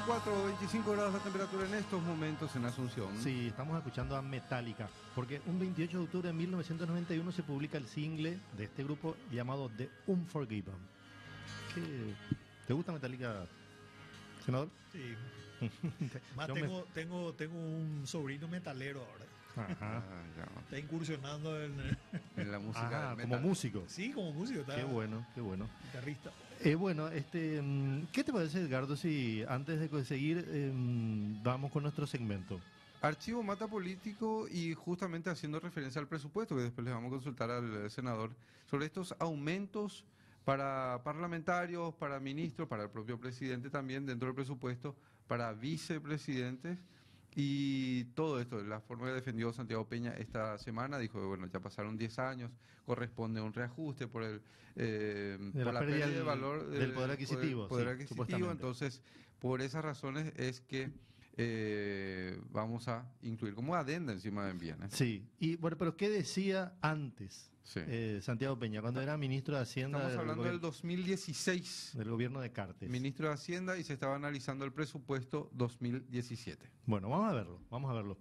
24, 25 grados la temperatura en estos momentos en Asunción. Sí, estamos escuchando a Metallica, porque un 28 de octubre de 1991 se publica el single de este grupo llamado The Unforgiven. ¿Te gusta Metallica, senador? Sí. Más tengo un sobrino metalero ahora. Ajá. Está incursionando en la música. Como músico. Sí, como músico. Qué bueno, qué bueno. Guitarrista. ¿Qué te parece, Edgardo, si antes de seguir vamos con nuestro segmento? Archivo Mata Político, y justamente haciendo referencia al presupuesto, que después les vamos a consultar al senador, sobre estos aumentos para parlamentarios, para ministros, para el propio presidente también dentro del presupuesto, para vicepresidentes. Y todo esto, la forma que defendió Santiago Peña esta semana, dijo que bueno, ya pasaron 10 años, corresponde un reajuste por por la pérdida de valor del poder adquisitivo. Poder adquisitivo. Entonces, por esas razones es que vamos a incluir como adenda encima de bienes. Sí, y bueno, pero ¿qué decía antes Santiago Peña, cuando era ministro de Hacienda? Estamos hablando del 2016. Del gobierno de Cartes. Ministro de Hacienda, y se estaba analizando el presupuesto 2017. Bueno, vamos a verlo.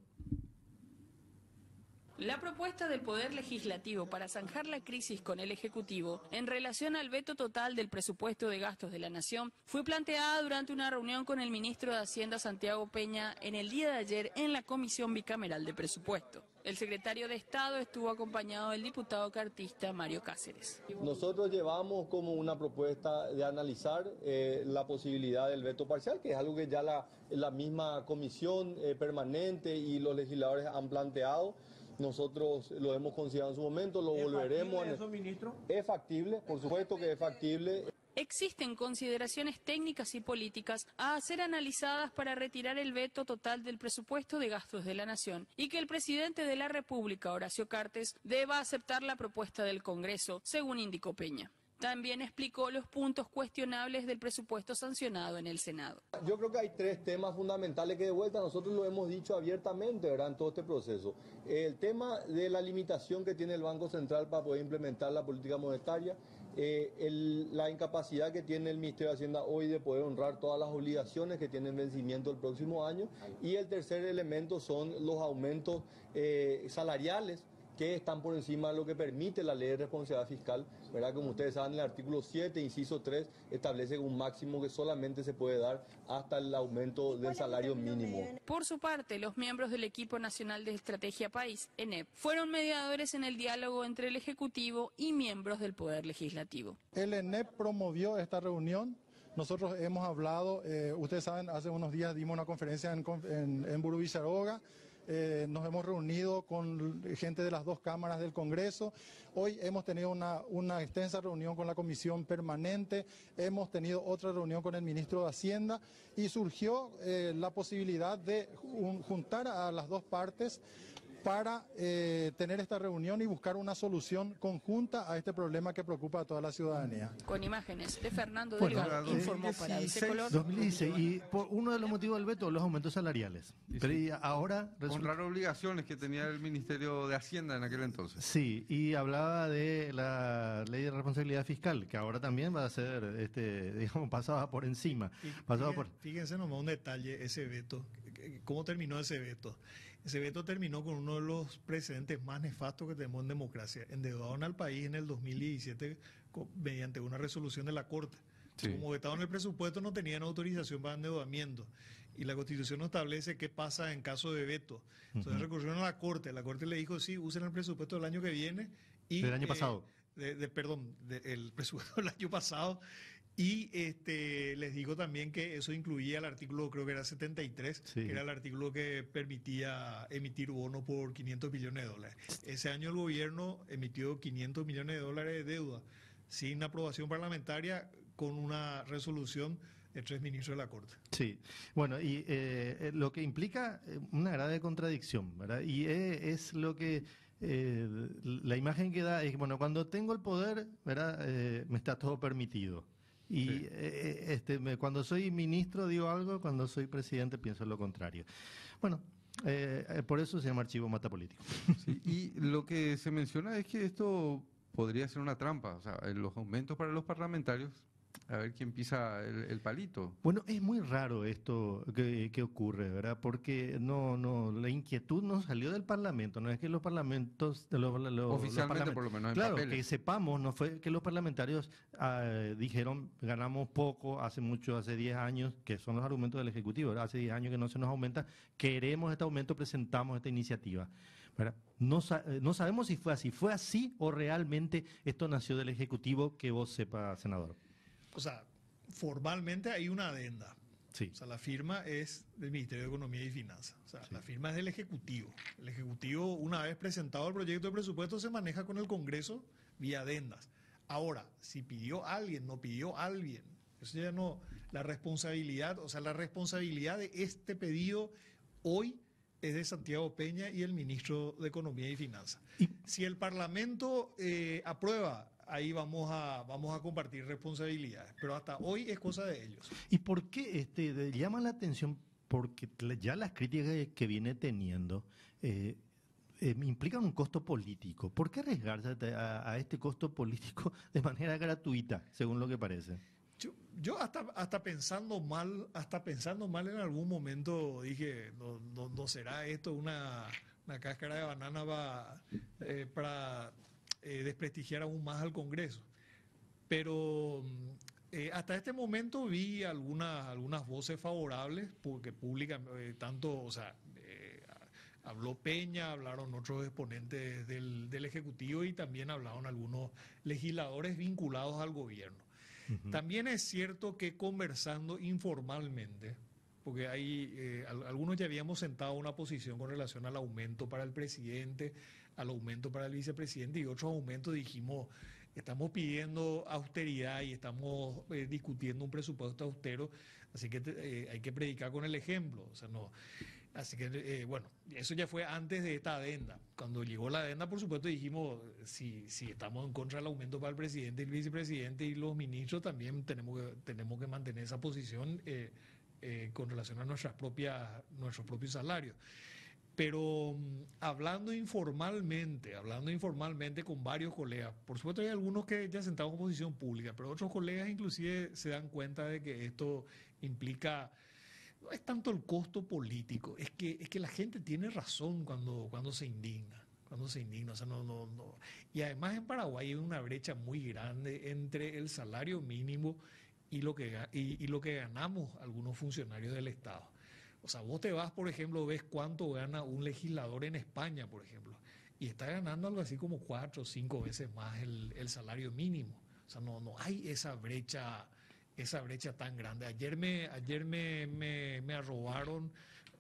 La propuesta del Poder Legislativo para zanjar la crisis con el Ejecutivo en relación al veto total del presupuesto de gastos de la Nación fue planteada durante una reunión con el ministro de Hacienda Santiago Peña en el día de ayer en la Comisión Bicameral de Presupuesto. El secretario de Estado estuvo acompañado del diputado cartista Mario Cáceres. Nosotros llevamos como una propuesta de analizar la posibilidad del veto parcial, que es algo que ya la misma comisión permanente y los legisladores han planteado. Nosotros lo hemos considerado en su momento, lo volveremos. ¿Es factible eso, ministro? Es factible, por supuesto que es factible. Existen consideraciones técnicas y políticas a ser analizadas para retirar el veto total del presupuesto de gastos de la Nación y que el presidente de la República, Horacio Cartes, deba aceptar la propuesta del Congreso, según indicó Peña. También explicó los puntos cuestionables del presupuesto sancionado en el Senado. Yo creo que hay tres temas fundamentales que de vuelta nosotros lo hemos dicho abiertamente, ¿verdad?, en todo este proceso. El tema de la limitación que tiene el Banco Central para poder implementar la política monetaria, la incapacidad que tiene el Ministerio de Hacienda hoy de poder honrar todas las obligaciones que tienen vencimiento el próximo año, y el tercer elemento son los aumentos salariales que están por encima de lo que permite la ley de responsabilidad fiscal, ¿verdad? Como ustedes saben, el artículo 7, inciso 3, establece un máximo que solamente se puede dar hasta el aumento del salario mínimo. Por su parte, los miembros del Equipo Nacional de Estrategia País, ENEP, fueron mediadores en el diálogo entre el Ejecutivo y miembros del Poder Legislativo. El ENEP promovió esta reunión. Nosotros hemos hablado, ustedes saben, hace unos días dimos una conferencia en Burú Villaroga. Nos hemos reunido con gente de las dos cámaras del Congreso. Hoy hemos tenido una extensa reunión con la Comisión Permanente, hemos tenido otra reunión con el Ministro de Hacienda y surgió la posibilidad de juntar a las dos partes para tener esta reunión y buscar una solución conjunta a este problema que preocupa a toda la ciudadanía. Con imágenes de Fernando Delgado, informó para Ese Color. 2016, y por uno de los motivos del veto, los aumentos salariales. Pero y ahora honrar obligaciones que tenía el Ministerio de Hacienda en aquel entonces. Sí, y hablaba de la ley de responsabilidad fiscal, que ahora también va a ser, digamos, pasada por encima. Fíjense nomás un detalle, ese veto. ¿Cómo terminó ese veto? Ese veto terminó con uno de los precedentes más nefastos que tenemos en democracia. Endeudaron al país en el 2017 mediante una resolución de la Corte. Sí. Como vetaron el presupuesto, no tenían autorización para endeudamiento. Y la Constitución no establece qué pasa en caso de veto. Entonces recurrieron a la Corte. La Corte le dijo, sí, usen el presupuesto del año que viene. Y, del año pasado. El presupuesto del año pasado. Y les digo también que eso incluía el artículo, creo que era 73, sí, que era el artículo que permitía emitir bonos por 500 millones de dólares. Ese año el gobierno emitió 500 millones de dólares de deuda sin aprobación parlamentaria, con una resolución de 3 ministros de la Corte. Sí, bueno, y lo que implica una grave contradicción, ¿verdad? Y es lo que la imagen que da es, bueno, cuando tengo el poder, ¿verdad? Me está todo permitido. Y sí, cuando soy ministro digo algo, cuando soy presidente pienso lo contrario. Bueno, por eso se llama archivo mata político. Sí, y lo que se menciona es que esto podría ser una trampa. O sea, los aumentos para los parlamentarios a ver quién pisa el palito. Bueno, es muy raro esto que ocurre, ¿verdad? Porque la inquietud no salió del Parlamento, no es que los parlamentos, Oficialmente, por lo menos en claro, papeles. que sepamos, no fue que los parlamentarios dijeron ganamos poco hace 10 años, que son los argumentos del Ejecutivo, ¿verdad? Hace 10 años que no se nos aumenta, queremos este aumento, presentamos esta iniciativa, ¿verdad? No sabemos si fue así o realmente esto nació del Ejecutivo, que vos sepas, senador. O sea, formalmente hay una adenda. Sí. O sea, la firma es del Ministerio de Economía y Finanzas. O sea, la firma es del Ejecutivo. El Ejecutivo, una vez presentado el proyecto de presupuesto, se maneja con el Congreso vía adendas. Ahora, si pidió alguien, no pidió alguien, eso ya no. La responsabilidad de este pedido hoy es de Santiago Peña y el ministro de Economía y Finanzas. Si el Parlamento aprueba, ahí vamos a compartir responsabilidades, pero hasta hoy es cosa de ellos. ¿Y por qué llama la atención? Porque ya las críticas que viene teniendo implican un costo político. ¿Por qué arriesgarse a este costo político de manera gratuita, según lo que parece? Yo hasta pensando mal en algún momento dije, no será esto una cáscara de banana para desprestigiar aún más al Congreso. Pero hasta este momento vi algunas voces favorables, porque públicas, habló Peña, hablaron otros exponentes del Ejecutivo y también hablaron algunos legisladores vinculados al gobierno. Uh-huh. También es cierto que conversando informalmente, porque algunos ya habíamos sentado una posición con relación al aumento para el presidente, al aumento para el vicepresidente y otros aumentos, dijimos, estamos pidiendo austeridad y estamos discutiendo un presupuesto austero, así que hay que predicar con el ejemplo. O sea, no. Así que, eso ya fue antes de esta adenda. Cuando llegó la adenda, por supuesto, dijimos, si estamos en contra del aumento para el presidente y el vicepresidente y los ministros, también tenemos que mantener esa posición con relación a nuestros propios salarios. Pero hablando informalmente con varios colegas, por supuesto hay algunos que ya sentados en posición pública, pero otros colegas inclusive se dan cuenta de que esto implica, no es tanto el costo político, es que la gente tiene razón cuando se indigna. O sea, no. Y además en Paraguay hay una brecha muy grande entre el salario mínimo y lo que ganamos algunos funcionarios del Estado. O sea, vos te vas, por ejemplo, ves cuánto gana un legislador en España, por ejemplo, y está ganando algo así como 4 o 5 veces más el salario mínimo. O sea, no hay esa brecha tan grande. Ayer me arrobaron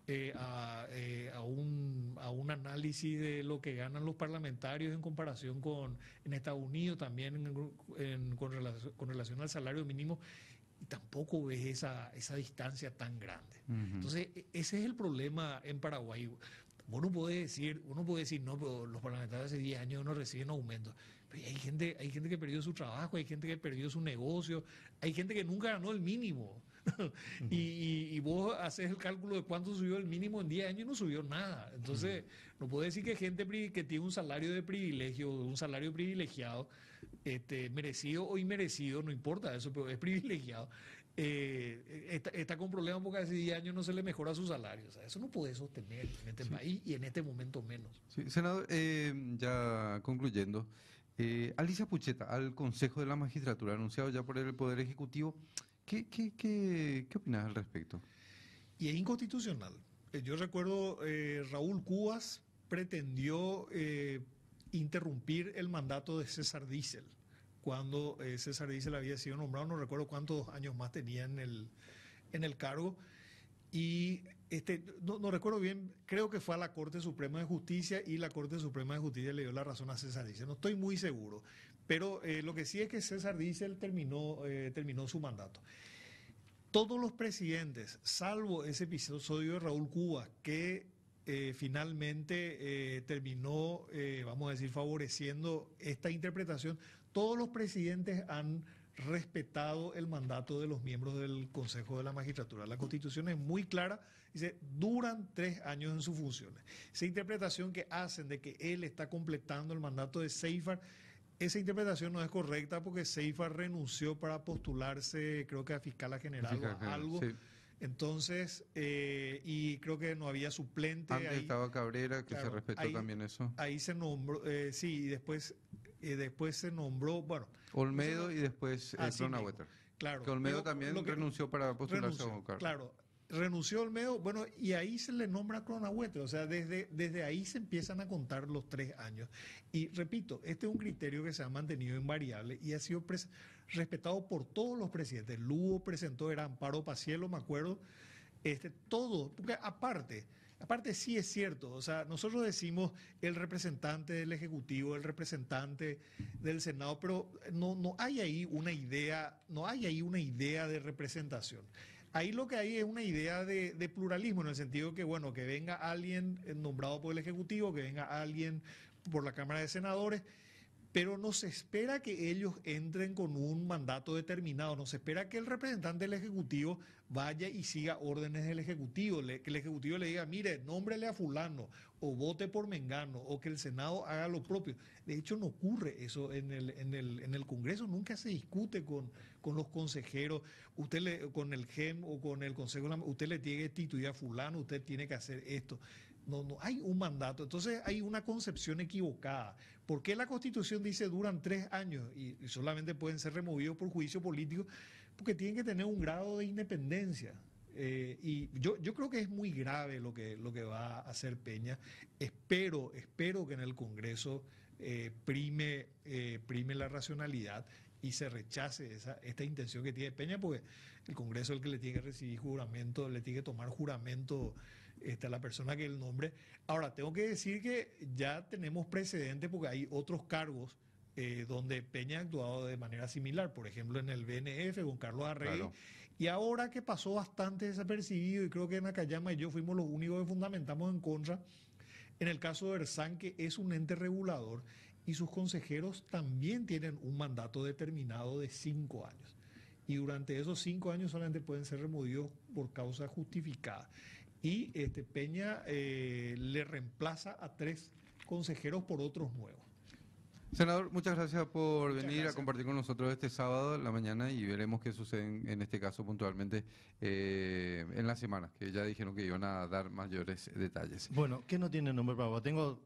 a un análisis de lo que ganan los parlamentarios en comparación en Estados Unidos, también con relación al salario mínimo. Y tampoco ves esa distancia tan grande. Uh-huh. Entonces, ese es el problema en Paraguay. Uno puede decir, no, pero los parlamentarios hace 10 años no reciben aumentos. Pero hay gente que perdió su trabajo, hay gente que perdió su negocio, hay gente que nunca ganó el mínimo. Uh-huh. y vos haces el cálculo de cuánto subió el mínimo en 10 años y no subió nada. Entonces, no puede decir que gente que tiene un salario de privilegio, un salario privilegiado, merecido o inmerecido, no importa eso, pero es privilegiado, está con problemas porque hace 10 años no se le mejora su salario. O sea, eso no puede sostener en este país y en este momento menos. Sí, senador, ya concluyendo, Alicia Pucheta, al Consejo de la Magistratura, anunciado ya por el Poder Ejecutivo, ¿qué opinas al respecto? Y es inconstitucional. Yo recuerdo, Raúl Cubas pretendió interrumpir el mandato de César Diesel, cuando César Diesel había sido nombrado, no recuerdo cuántos años más tenía en el cargo, y no recuerdo bien, creo que fue a la Corte Suprema de Justicia y la Corte Suprema de Justicia le dio la razón a César Diesel, no estoy muy seguro, pero lo que sí es que César Diesel terminó su mandato. Todos los presidentes, salvo ese episodio de Raúl Cubas, que finalmente terminó, vamos a decir, favoreciendo esta interpretación, todos los presidentes han respetado el mandato de los miembros del Consejo de la Magistratura. La Constitución es muy clara, dice, duran 3 años en sus funciones. Esa interpretación que hacen de que él está completando el mandato de Seifert esa interpretación no es correcta porque Seifa renunció para postularse, creo que a fiscal general Fiscal o general, algo. sí. Entonces, y creo que no había suplente. Antes ahí, estaba Cabrera, que se claro, respetó ahí- también eso. ahí se nombró, sí, y después se nombró, bueno, Olmedo y después así mismo, Cronenwetter. claro. Que Olmedo pero también lo que- renunció para postularse a renunció, Boca. claro. Renunció Olmedo, bueno, y ahí se le nombra a Cronenwetter, o sea, desde ahí se empiezan a contar los 3 años. Y repito, este es un criterio que se ha mantenido invariable y ha sido respetado por todos los presidentes. Lugo presentó, era Amparo Pacielo, me acuerdo, todo, porque aparte sí es cierto, o sea, nosotros decimos el representante del Ejecutivo, el representante del Senado, pero no hay ahí una idea, no hay ahí una idea de representación. Ahí lo que hay es una idea de pluralismo, en el sentido que, bueno, que venga alguien nombrado por el Ejecutivo, que venga alguien por la Cámara de Senadores, pero no se espera que ellos entren con un mandato determinado, no se espera que el representante del Ejecutivo vaya y siga órdenes del Ejecutivo, que el Ejecutivo le diga, mire, nómbrele a fulano, o vote por Mengano, o que el Senado haga lo propio. De hecho, no ocurre eso en el Congreso, nunca se discute con los consejeros, con el GEM o con el Consejo, usted le tiene que instituir a fulano, usted tiene que hacer esto. No hay un mandato. Entonces hay una concepción equivocada. ¿Por qué la Constitución dice duran 3 años y solamente pueden ser removidos por juicio político? Porque tienen que tener un grado de independencia. Y yo creo que es muy grave lo que va a hacer Peña. Espero que en el Congreso prime la racionalidad y se rechace esta intención que tiene Peña, porque el Congreso es el que le tiene que recibir juramento, le tiene que tomar juramento a la persona que él nombre. Ahora, tengo que decir que ya tenemos precedentes porque hay otros cargos donde Peña ha actuado de manera similar, por ejemplo en el BNF con Carlos Arregui, Claro. y ahora que pasó bastante desapercibido, y creo que Nakayama y yo fuimos los únicos que fundamentamos en contra, en el caso de Ersan, que es un ente regulador, y sus consejeros también tienen un mandato determinado de 5 años. Y durante esos 5 años solamente pueden ser removidos por causa justificada. Y Peña le reemplaza a 3 consejeros por otros nuevos. Senador, muchas gracias por Muchas venir gracias. a compartir con nosotros este sábado en la mañana y veremos qué sucede en este caso puntualmente en la semana, que ya dijeron que iban a dar mayores detalles. Bueno, ¿qué no tiene nombre para vos? Tengo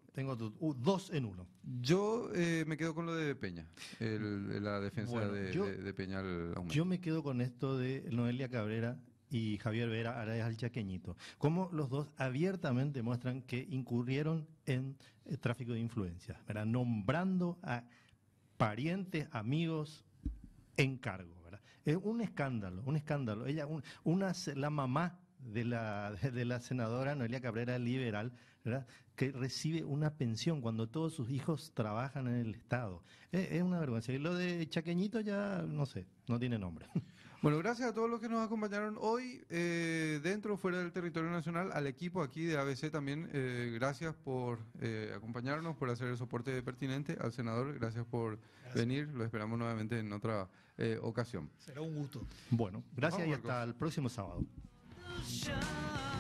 2 en 1. Yo me quedo con lo de Peña, la defensa Bueno, de Peña al aumento. Yo me quedo con esto de Noelia Cabrera y Javier Vera Araya al Chaqueñito. Como los dos abiertamente muestran que incurrieron en tráfico de influencias, ¿verdad? Nombrando a parientes, amigos en cargo, ¿verdad? Es un escándalo. Ella, la mamá de la senadora Noelia Cabrera, liberal, ¿verdad?, que recibe una pensión cuando todos sus hijos trabajan en el Estado. Es una vergüenza. Y lo de Chaqueñito ya, no sé, no tiene nombre. Bueno, gracias a todos los que nos acompañaron hoy, dentro o fuera del territorio nacional, al equipo aquí de ABC también, gracias por acompañarnos, por hacer el soporte pertinente, al senador, gracias por venir, lo esperamos nuevamente en otra ocasión. Será un gusto. Bueno, gracias Vamos, y Marcos. hasta el próximo sábado. Shine.